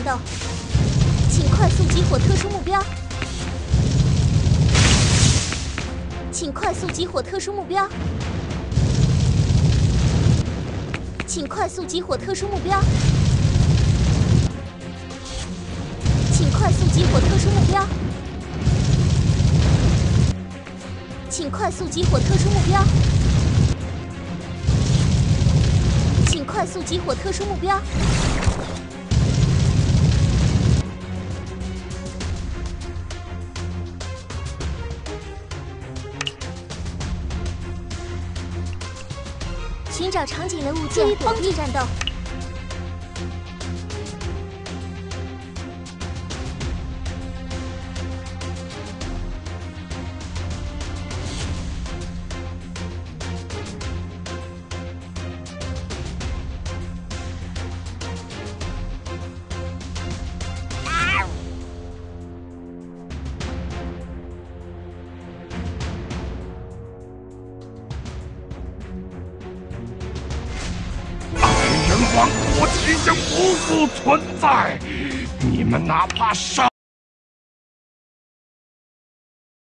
斗，请快速激活特殊目标。请快速激活特殊目标。请快速激活特殊目标。请快速激活特殊目标。请快速激活特殊目标。请快速激活特殊目标。寻找场景的物件，躲避战斗。 王国已经不复存在，你们哪怕杀。